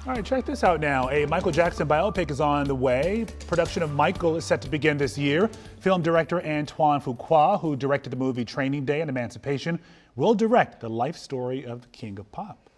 All right, check this out now. A Michael Jackson biopic is on the way. Production of Michael is set to begin this year. Film director Antoine Fuqua, who directed the movie Training Day and Emancipation, will direct the life story of the King of Pop.